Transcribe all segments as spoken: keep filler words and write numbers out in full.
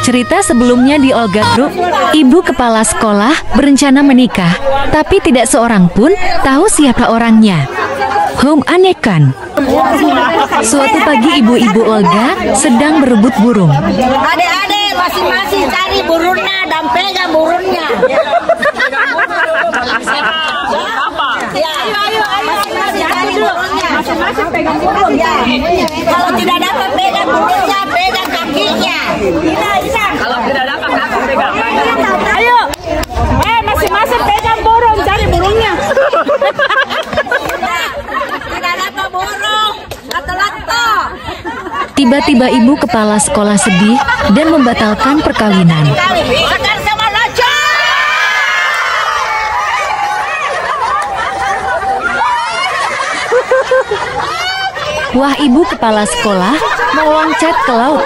Cerita sebelumnya di Olga Group, ibu kepala sekolah berencana menikah, tapi tidak seorang pun tahu siapa orangnya. Home Anekan. Suatu pagi ibu-ibu Olga sedang berebut burung. Adik-adik masing-masing cari burungnya dan pegang burungnya. Ya, ayo, ayo, masing-masing cari burungnya. Masing-masing pegang burung. Ya. Kalau tidak dapat pegang burungnya, pegang kakinya. Ina, Ina. Kalau tidak dapat kakak pegang. Ayo, eh masing-masing pegang burung, cari burungnya. Tidak dapat burung, lato-lato. Tiba-tiba ibu kepala sekolah sedih dan membatalkan perkawinan. Makan sama raja. Wah, ibu kepala sekolah mau loncat ke laut.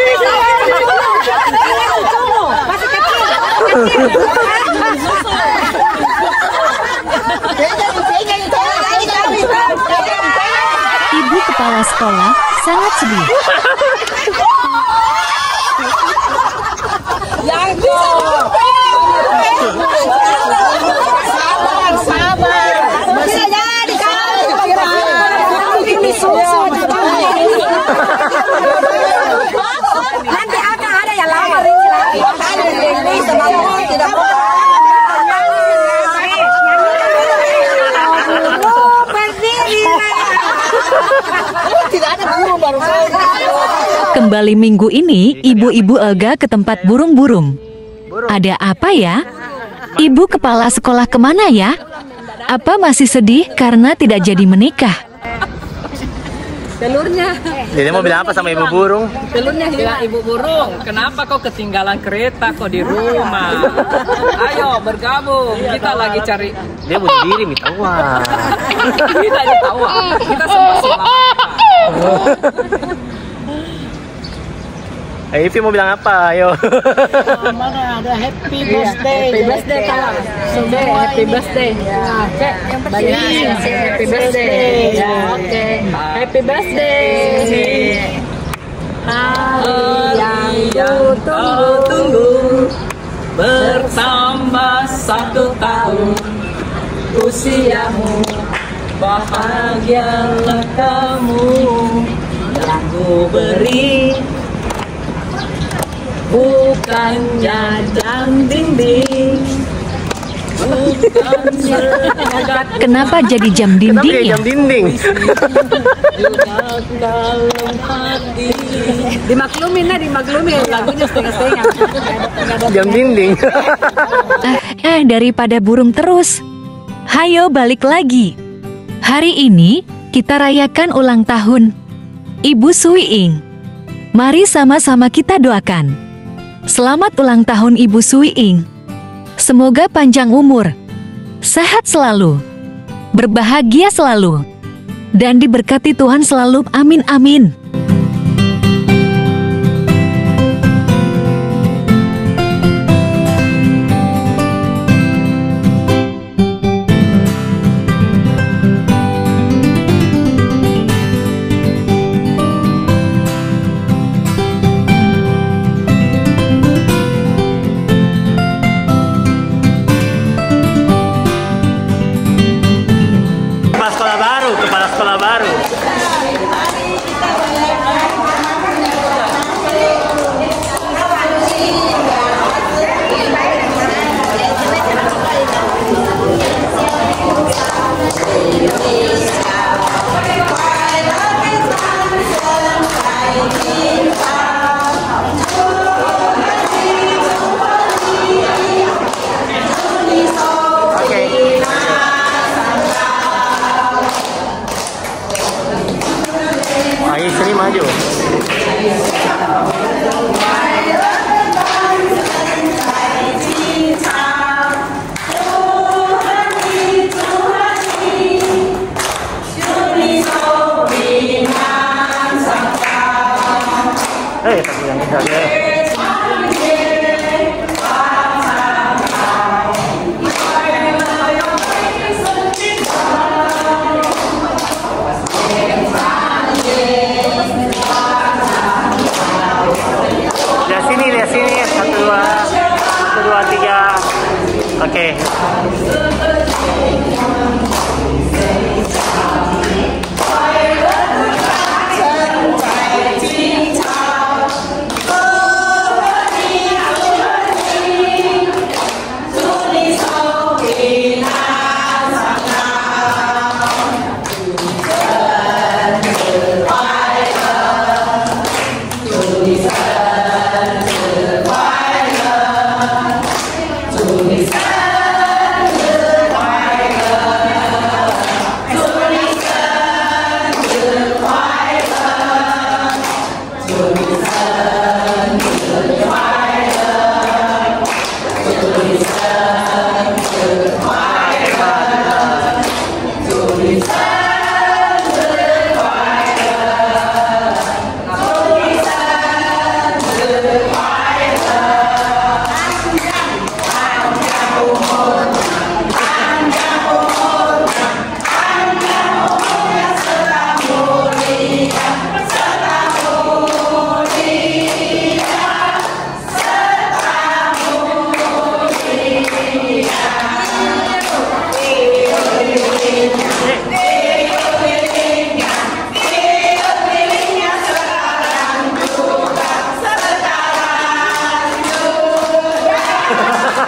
Ibu kepala sekolah sangat sedih. Sabar, sabar. Bisa jadi ini susu. Nanti akan ada yang lama ini lagi. Ini sebabnya tidak boleh. Kembali minggu ini, ibu-ibu Olga ke tempat burung-burung. Ada apa ya? Ibu kepala sekolah kemana ya? Apa masih sedih karena tidak jadi menikah? Telurnya. Jadi mau bilang apa sama ibu burung? Telurnya hilang. Ibu burung, kenapa kau ketinggalan kereta kau di rumah? Ayo bergabung, kita lagi cari. Dia bunuh diri minta uang. Kita tahu, kita semua selamat. Eh, Ivi mau bilang apa? Ayo. Mana ada happy birthday. Happy birthday kawan. Semua happy birthday. Ya, cek yang penting. Happy birthday. Ya, oke. Happy birthday. Hari yang tunggu bertambah satu tahun usiamu, bahagialah kamu yang ku beri. Bukannya jam dinding, bukannya Kenapa jadi jam Kenapa dinding kayak ya? jam dinding? juga dalam hati. Dimaklumin lah, dimaklumin lagunya setengah-setengah. Jam dinding. Eh, eh, daripada burung terus. Hayo balik lagi. Hari ini kita rayakan ulang tahun Ibu Suiing. Mari sama-sama kita doakan. Selamat ulang tahun Ibu Suiing. Semoga panjang umur, sehat selalu, berbahagia selalu, dan diberkati Tuhan selalu. Amin amin. Kepala sekolah baru. Ayo sini maju. Eh, tapi yang kita deh. Lihat sini, lihat sini.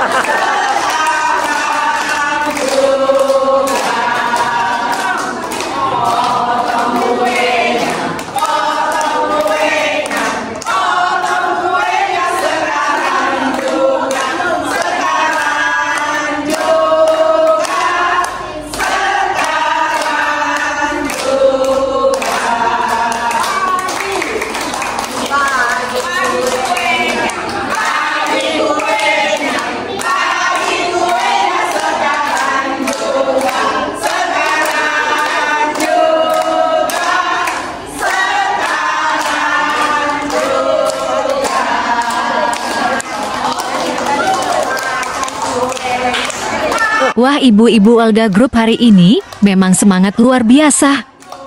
Wah, ibu-ibu Olga Group hari ini memang semangat luar biasa.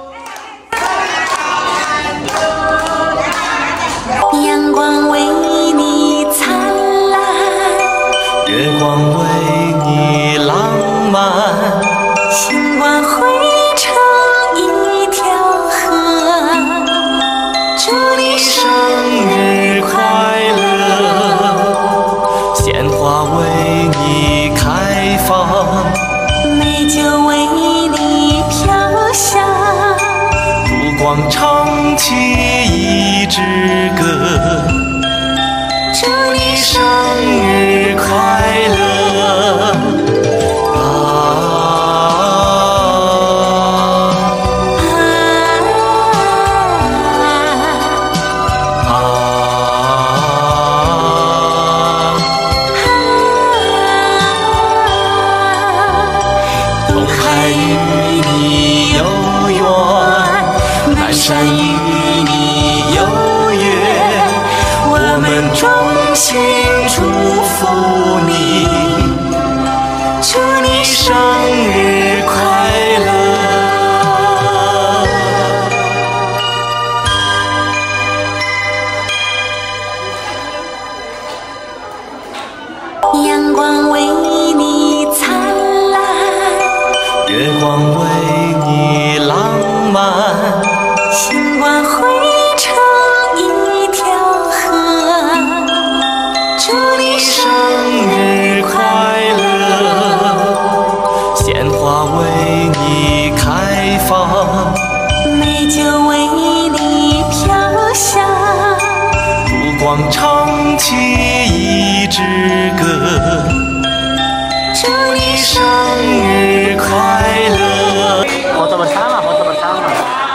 阳光为你灿烂， 月光为你浪漫， 星光汇成一条河。祝你生日快乐， 鲜花为你开放， 美酒为你飘香， 烛光唱起一支歌。 祝你生日快乐！啊啊东海与你有缘，南山与你有约，我们衷心祝福你，祝你生日快乐。 阳光为你灿烂， 月光为你浪漫， 星光汇成一条河。祝你生日快乐！鲜花为你开放， 美酒为你飘香， 烛光唱起一支歌。 祝你生日快乐！ Foto bersama, foto bersama.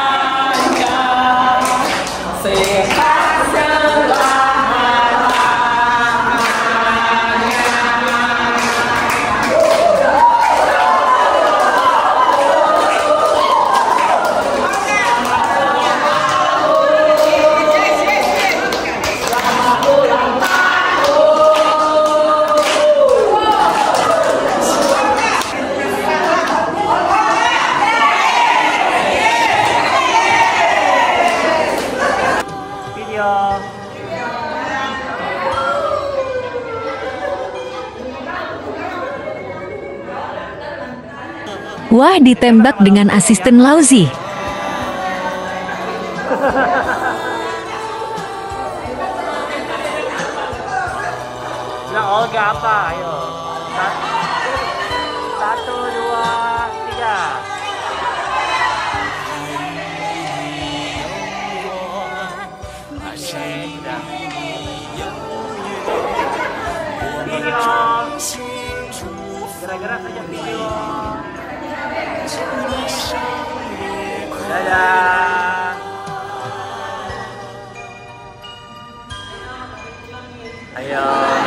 Wah, ditembak dengan asisten Lauzi. Bilang Olga apa? Ayo. Satu, dua, tiga. Video. Gara-gara saja video. Dadah. Ayo.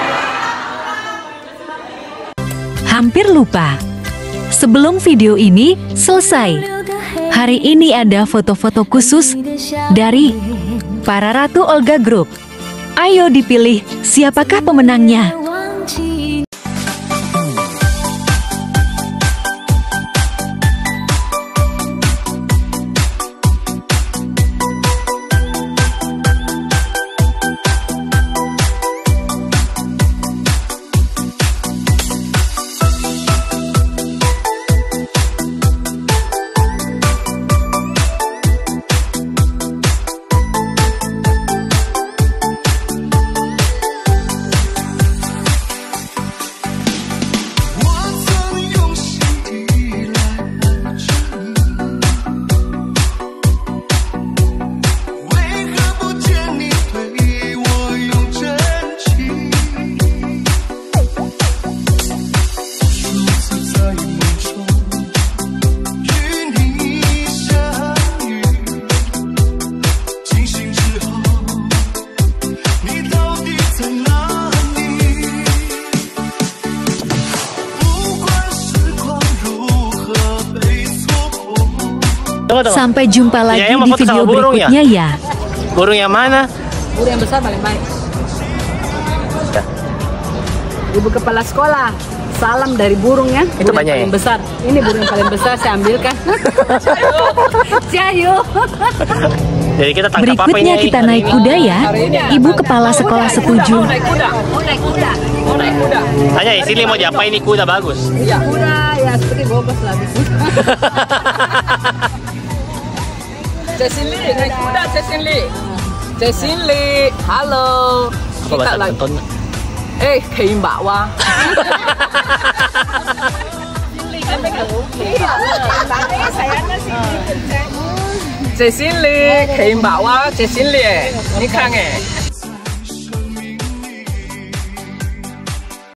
Hampir lupa. Sebelum video ini selesai, hari ini ada foto-foto khusus dari para Ratu Olga Group. Ayo dipilih siapakah pemenangnya. 在哪里？不管时光如何被错过。 Tunggu, tunggu. Sampai jumpa lagi Ya, yang di mau foto video sama burung ya? berikutnya ya. Burung yang mana? Burung yang besar paling baik. Ya. Ibu kepala sekolah, salam dari burung ya. Itu Burung banyak yang paling ya? besar. Ini burung yang paling besar, saya ambilkan. Ciayu. Jadi kita tangkap apa ini? Berikutnya kita naik kuda ya. Ibu kepala sekolah setuju. Mau naik kuda, mau naik kuda, mau naik kuda. Tanya di sini mau diapain ini kuda bagus. Iya, kuda ya seperti bobas lah. Cesinli, naik kuda Cesinli. Cesinli, halo. Apa bahasa Kanton? Eh, kayak Mbak Wah. Cesinli, kayak Mbak Wah, Cesinli. Ini kan eh.